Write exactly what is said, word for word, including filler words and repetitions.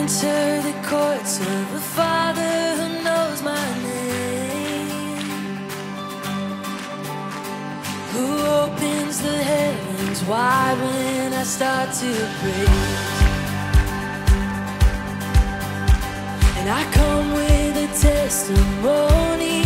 enter the courts of a Father who knows my name, who opens the heavens wide when I start to praise. And I come with a testimony